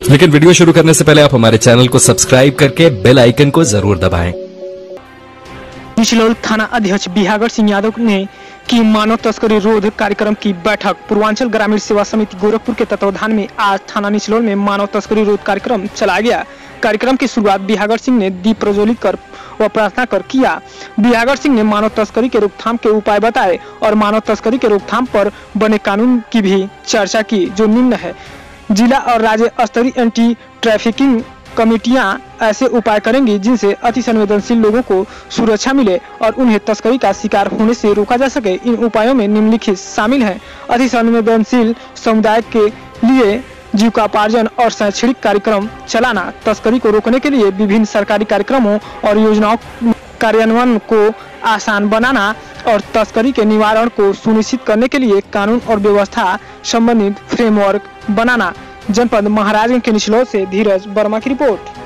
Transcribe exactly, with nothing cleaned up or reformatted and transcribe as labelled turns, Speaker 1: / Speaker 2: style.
Speaker 1: लेकिन वीडियो शुरू करने से पहले आप हमारे चैनल को सब्सक्राइब करके बेल आइकन को जरूर दबाएं।
Speaker 2: निचलौल थाना अध्यक्ष बिहागर सिंह यादव ने की मानव तस्करी रोध कार्यक्रम की बैठक। पूर्वांचल ग्रामीण सेवा समिति गोरखपुर के तत्वाधान में आज थाना निचलौल में मानव तस्करी रोध कार्यक्रम चलाया गया। कार्यक्रम की शुरुआत बिहागर सिंह ने दीप प्रज्वलित कर व प्रार्थना कर किया। बिहागर सिंह ने मानव तस्करी के रोकथाम के उपाय बताए और मानव तस्करी के रोकथाम पर बने कानून की भी चर्चा की, जो निम्न है। जिला और राज्य स्तरीय एंटी ट्रैफिकिंग कमेटियां ऐसे उपाय करेंगी जिनसे अति संवेदनशील लोगों को सुरक्षा मिले और उन्हें तस्करी का शिकार होने से रोका जा सके। इन उपायों में निम्नलिखित शामिल हैं: अति संवेदनशील समुदाय के लिए जीविकोपार्जन और शैक्षणिक कार्यक्रम चलाना, तस्करी को रोकने के लिए विभिन्न सरकारी कार्यक्रमों और योजनाओं कार्यान्वयन को आसान बनाना और तस्करी के निवारण को सुनिश्चित करने के लिए कानून और व्यवस्था संबंधित फ्रेमवर्क बनाना। जनपद महाराजगंज के निचलौल से धीरज वर्मा की रिपोर्ट।